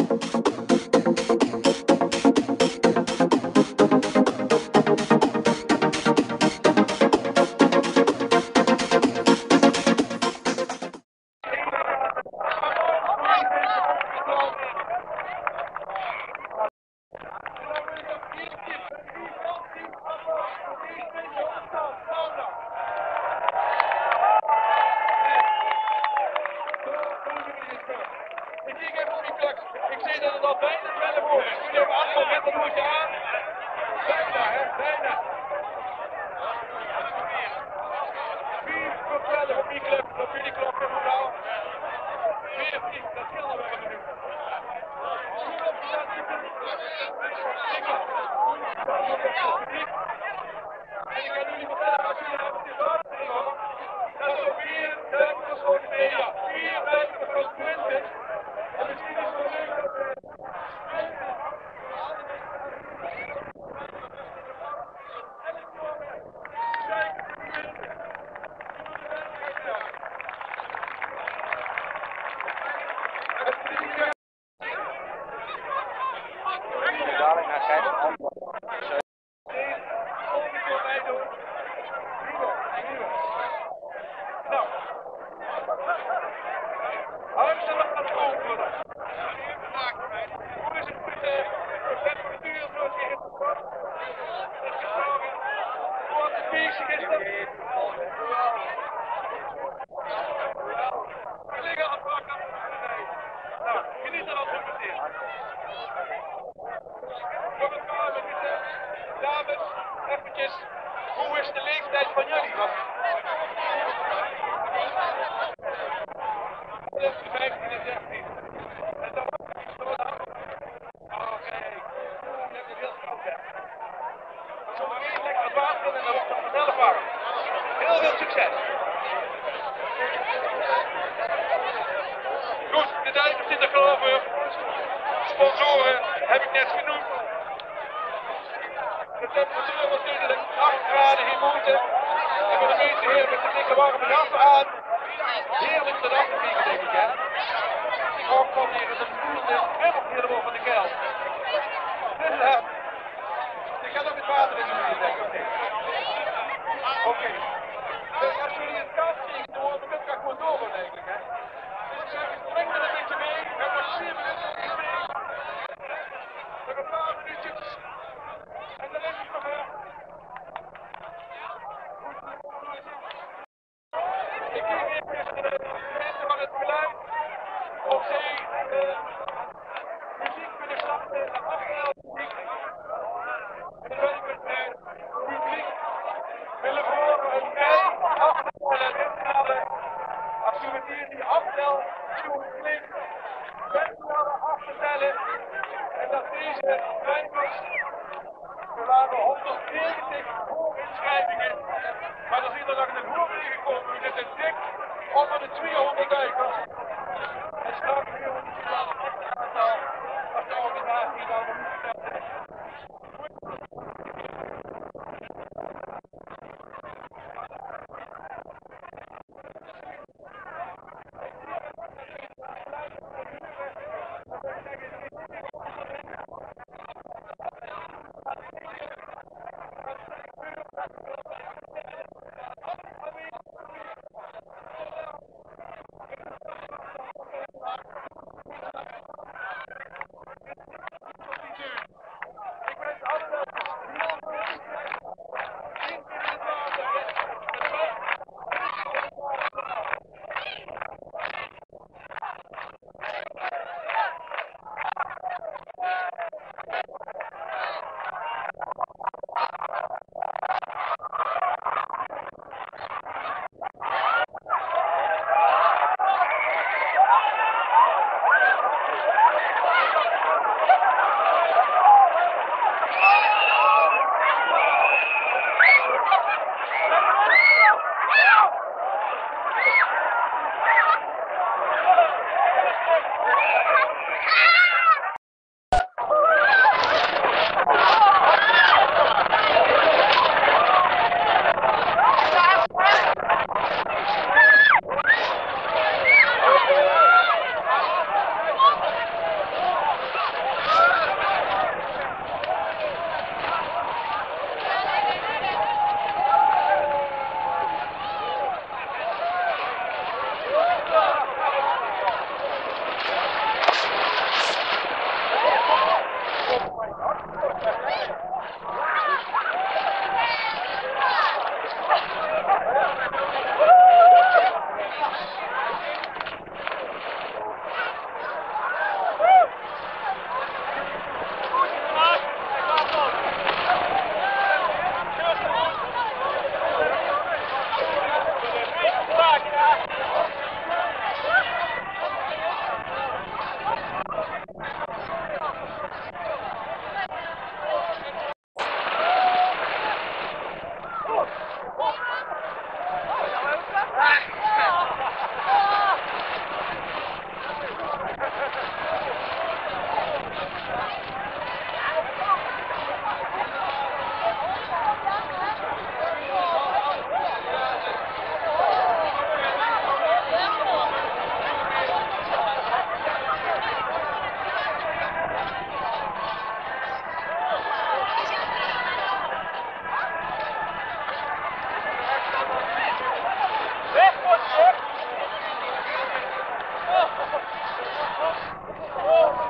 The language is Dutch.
Ik zie dat het al bijna 12 uur is. Jullie hebben 8 momenten, dan moet je aan. Bijna, hè? Bijna. 4 voor 12 op die club, op jullie klok in totaal. 14, dat scheelt nog wel een minuut. Goed opgezet. En ik kan jullie vertellen, als jullie hebben die vraag hoor, dat is 4 duizend voor 2, ja. 4 duizend voor 20. En misschien is het wel leuk dat dadelijk naar kijken. nou, hartstikke aan het openen. Hoe is het met de temperatuur zoals je hebt gepakt? Wat is bezig is dat? We liggen aan het pakken. Nou, geniet er altijd meteen. Kom het maar met de dames, eventjes. Hoe is de leeftijd van jullie? Tussen 15 en 16. En dan oké. Je hebt het heel goed, hè? Zo meteen lekker het water in en dan wordt het vanzelf warm. Heel veel succes. Goed, de duikers zitten geloven. Sponsoren heb ik net genoemd. De temperatuur was natuurlijk 8 graden geen moeite. En voor de meeste heren met de dikke warme jas aan. Heerlijk te dag te vliegen, denk ik, hè. Ik hoor gewoon hier in de stoel is helemaal van de keil. Dus ik ga nog het water in de muur leggen, oké. Oké. Dus als jullie het koud krijgen, dan wordt het gewoon door, eigenlijk, hè. Dus ik zeg, spring er een beetje mee. We hebben 4 minuten mee. Nog een paar minuutjes. En dan is het nog weer. Ik kijk even de mensen van het geluid. Of zij muziek kunnen starten en afstel muziek. En dan wil ik het publiek willen horen een bij aftellen en inhalen. Als je met die aftel klinkt, mensen af te tellen. En dat deze wijkers, er waren 190 hoorinschrijvingen, maar er zijn er nog een hoog ingekomen. Dit is dik onder de 200 duikers. En straks heel het aantal als de organisatie dan moet stellen. Go!